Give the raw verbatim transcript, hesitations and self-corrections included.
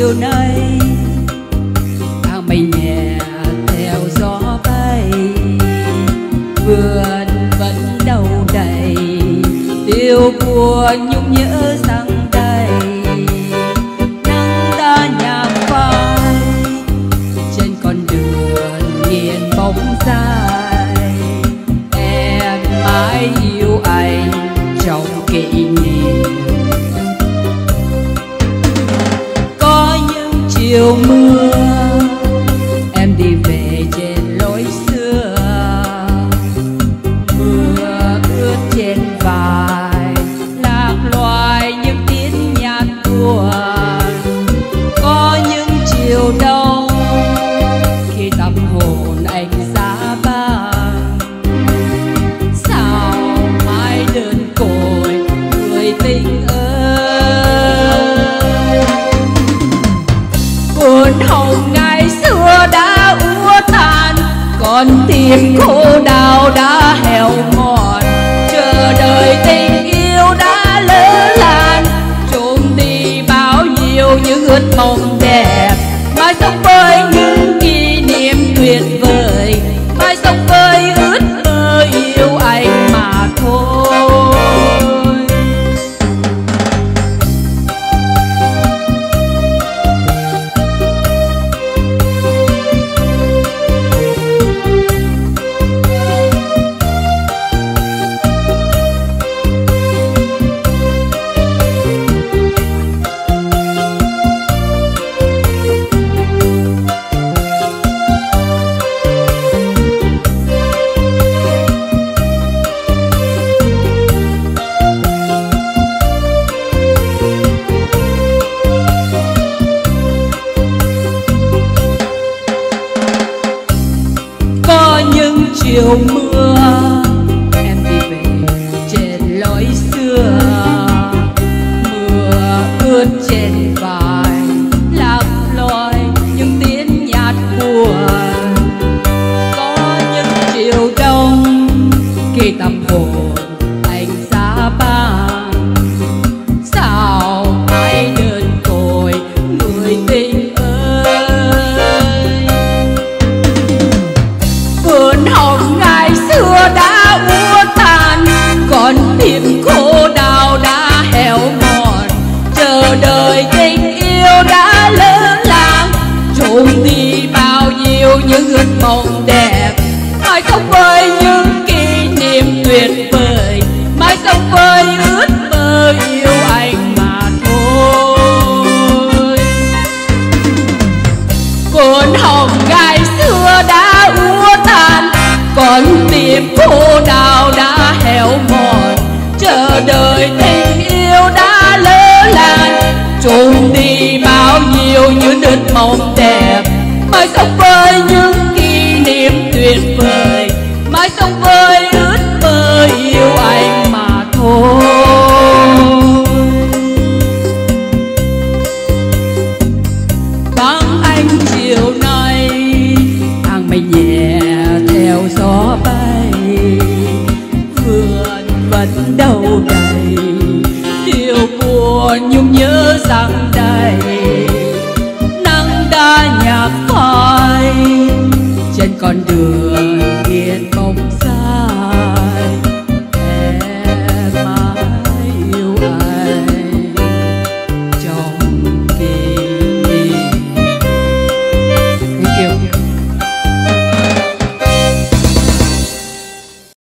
chiều nay tháng mây nhẹ theo gió bay, vườn vẫn đâu đầy điều của nhung nhớ rằng đây. Nắng đã nhạt phai trên con đường nghiền bóng dài, em mãi yêu anh trong kỷ niệm. Có những chiều mưa em đi về trên lối xưa, mưa ướt trên vai lạc loài những tiếng nhạc buồn. Có những chiều đông khi tâm hồn anh giá băng, sao mãi đơn côi người tình ơi. Cuốn hồng ngày xưa đã úa tàn, còn tim khô đau đã heo mòn. Chờ đợi tình yêu đã lỡ làng, trốn đi bao nhiêu những ước mộng đẹp. Mai sống với những kỷ niệm tuyệt vời, mai sống với ước mơ yêu anh mà thôi. Chiều mưa em đi về trên lối xưa, mưa ướt trên vai lạc loài những tiếng nhạt buồn. Có những chiều đông khi tâm hồn anh giá băng, sao mãi đơn côi người tình ơi. Vườn hồng ngày xưa đã úa tàn, còn tim khô đau đã heo mòn. Chờ đợi tình yêu đã lỡ làng, trốn đi bao nhiêu những ước mộng đẹp. Mai sống với những kỷ niệm tuyệt vời, mai sống với ước mơ yêu anh mà thôi. Cuốn hồng ngày xưa đã úa tàn, còn tim khô đau đã heo mòn. Chờ đợi tình yêu đã lỡ làng, trốn đi bao nhiêu những ước mộng đẹp. Mai sống với những kỷ niệm tuyệt vời, mai sống với ước mơ yêu anh mà thôi. Vắng anh chiều nay tháng mây nhẹ theo gió bay, vườn vẫn đâu đầy điều buồn nhung nhớ rằng